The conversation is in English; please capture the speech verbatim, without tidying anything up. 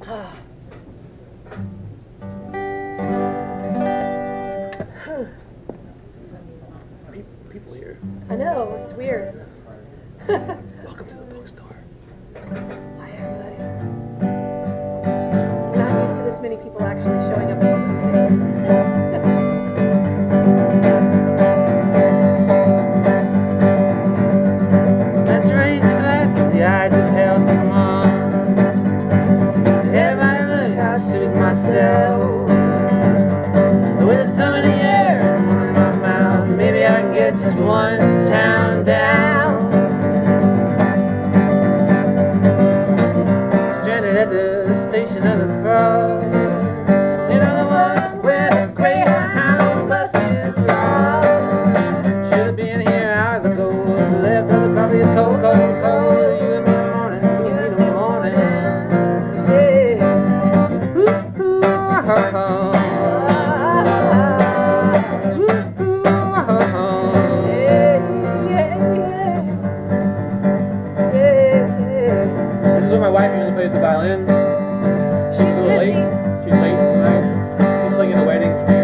People here. I know, it's weird. Welcome to the bookstore. Hi, everybody. I'm not used to this many people actually showing up and listening. Let's raise a glass to the odds of hell's come on. Everybody look, I soothe myself with a thumb in the air and one in my mouth. Maybe I can get just one town down. Stranded at the station of the cross. You know the one where the Greyhound buses ride. Should have been here hours ago. Left on the coffee is cold, cold, cold. You and me in the morning, you and me in the morning. Yeah. Ooh, ooh, oh, oh. My wife usually plays the violin. She's a little late. She's late tonight. She's playing in a wedding.